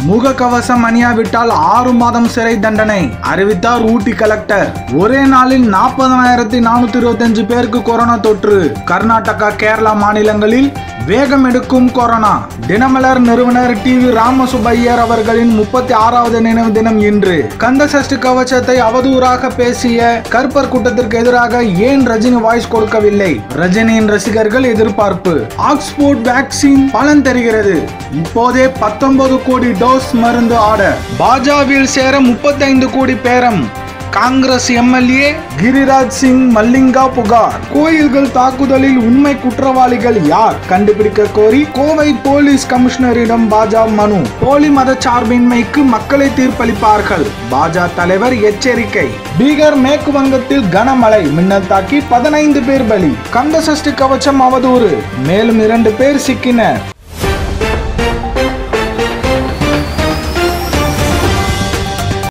முக கவசம் அணியாவிட்டால் 6 மாதம் சிறை தண்டனை அறிவித்தார் ஊட்டி கலெக்டர். ஒரே நாளில் 40,425 பேருக்கு கொரோனா தொற்று. கர்நாடகா, கேரளா மாநிலங்களில் வேகம் எடுக்கும் கொரோனா. தினமலர் நிறுவனர் டிவி ராமசுப்பையர் அவர்களின் 36வது நினைவு தினம் இன்று. கந்த சஷ்டி கவசத்தை அவதூறாக பேசிய கருப்பர் கூட்டத்திற்கு எதிராக ஏன் ரஜினி வாய்ஸ் கொடுக்கவில்லை? ரஜினியின் ரசிகர்கள் எதிர்பார்ப்பு. ஆக்ஸ்போர்ட் வேக்சின் பலன் தெரிகிறது. இப்போதே 19 கோடி டோஸ் மருந்து ஆர்டர். பாஜகவில் சேர 35 கோடி பேரம். காங்கிரஸ் எம்எல்ஏ கிரிராஜ் சிங் மல்லிங்கா புகார். கோயில்கள் தாக்குதலில் உண்மை குற்றவாளிகள் யார் கண்டுபிடிக்க கோரி கோவை போலீஸ் கமிஷனரிடம் பாஜக மனு. போலி மதச்சார்பின்மைக்கு மக்களை தீர்ப்பளிப்பார்கள். பாஜக தலைவர் எச்சரிக்கை. பீகார், மேற்கு வங்கத்தில் கனமழை, மின்னல் தாக்கி 15 பேர் பலி. கந்த சஷ்டி கவசம் அவதூறு, மேலும் 2 பேர் சிக்கினர்.